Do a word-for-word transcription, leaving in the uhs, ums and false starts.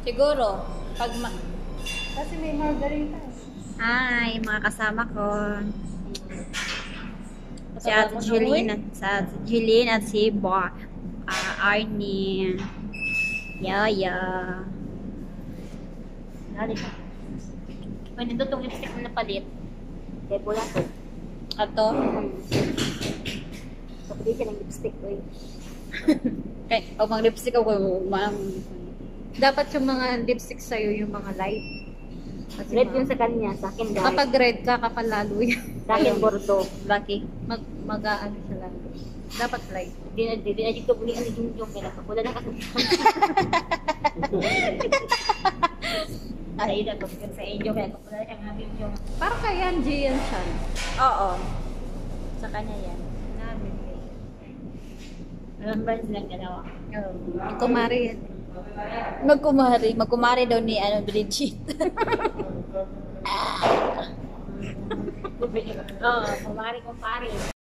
Siguro, pag ma... Kasi may margarita. Hi, mga kasama ko. Si Kasama Ate mo na Jeline at, si Ate Jeline at si Ba, ah, Arnie. Yaya. Nari ka. May nito itong lipstick na napalit. Kaya pula to. Ato. Kapili siya ng lipstick ko eh. Kay, pag mag-lipstick ako, mang... Dapat yung mga lipstick sa'yo, yung mga light. Kasi Red ma- yung sa kanya, sa akin guys. Kapag red ka, kapag lalo yan. Sa akin bordo. Lucky. Mag, mag-ano siya lang. Dapat light. Di na, di na dito bulian ni Junjung. Kaya nakapula na kasi. Sa ina, kung sa inyo, kaya nakapula na siya ng Junjung. Parang kaya Gian siya. Oo. Sa kanya yan. Namin eh. Alam ba silang ganawa? Oh. Kumari yan. Magkumari. Magkumari daw ni ano, Bridget. Oo, kumari kumpari.